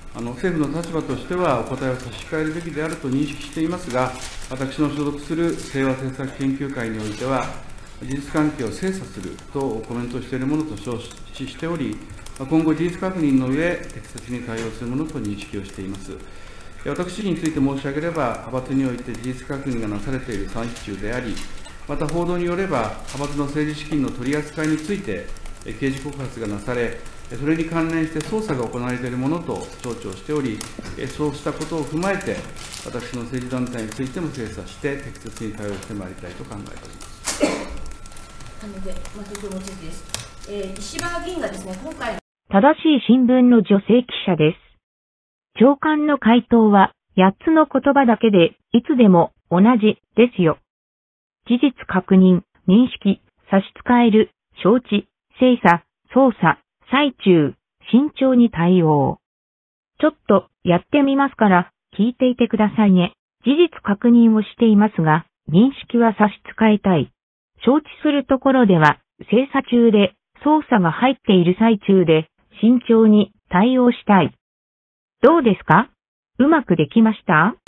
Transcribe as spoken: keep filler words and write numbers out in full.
あの政府の立場としてはお答えを差し控えるべきであると認識していますが、私の所属する清和政策研究会においては、事実関係を精査するとコメントしているものと承知しており、今後、事実確認の上、適切に対応するものと認識をしています。私について申し上げれば、派閥において事実確認がなされている最中であり、また報道によれば、派閥の政治資金の取り扱いについて、刑事告発がなされ、それに関連して捜査が行われているものと承知をしており、そうしたことを踏まえて、私の政治団体についても精査して、適切に対応してまいりたいと考えております。 なので、まあ、東京望月です。えー、石破議員がですね、今回。 正しい新聞の女性記者です。長官の回答はやっつの言葉だけでいつでも同じですよ。事実確認、認識、差し支える、承知、精査、捜査、最中、慎重に対応。ちょっとやってみますから聞いていてくださいね。事実確認をしていますが、認識は差し支えたい。承知するところでは精査中で捜査が入っている最中で慎重に対応したい。どうですか？うまくできました？